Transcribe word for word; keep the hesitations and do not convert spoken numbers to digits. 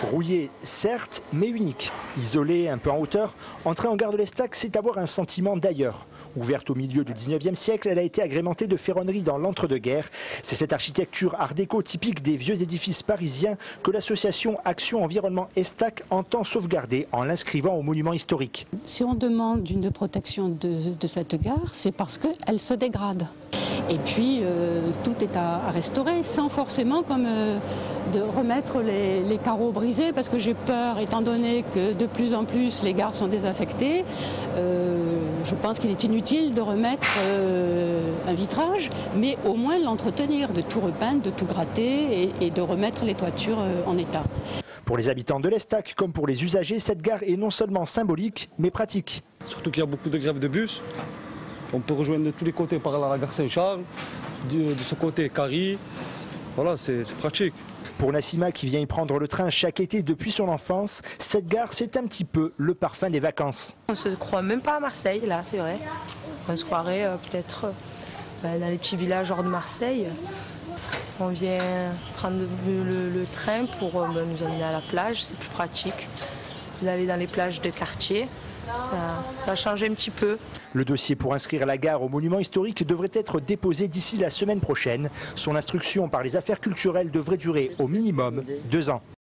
Rouillé, certes, mais unique. Isolé, un peu en hauteur, entrer en gare de l'Estac, c'est avoir un sentiment d'ailleurs. Ouverte au milieu du dix-neuvième siècle, elle a été agrémentée de ferronneries dans l'entre-deux-guerres. C'est cette architecture art déco typique des vieux édifices parisiens que l'association Action Environnement Estac entend sauvegarder en l'inscrivant au monument historique. Si on demande une protection de, de cette gare, c'est parce qu'elle se dégrade. Et puis euh, tout est à, à restaurer sans forcément comme euh, de remettre les, les carreaux brisés, parce que j'ai peur, étant donné que de plus en plus les gares sont désaffectées, euh, je pense qu'il est inutile de remettre euh, un vitrage, mais au moins l'entretenir, de tout repeindre, de tout gratter et, et de remettre les toitures euh, en état. Pour les habitants de l'Estac comme pour les usagers, cette gare est non seulement symbolique mais pratique. Surtout qu'il y a beaucoup de grèves de bus. On peut rejoindre de tous les côtés par là la gare Saint-Charles, de, de ce côté Carry. Voilà, c'est pratique. Pour Nassima qui vient y prendre le train chaque été depuis son enfance, cette gare c'est un petit peu le parfum des vacances. On se croit même pas à Marseille là, c'est vrai. On se croirait euh, peut-être euh, bah, dans les petits villages hors de Marseille. On vient prendre le, le, le train pour euh, bah, nous emmener à la plage, c'est plus pratique. D'aller dans les plages de quartier. Ça, ça a changé un petit peu. Le dossier pour inscrire la gare au monument historique devrait être déposé d'ici la semaine prochaine. Son instruction par les affaires culturelles devrait durer au minimum deux ans.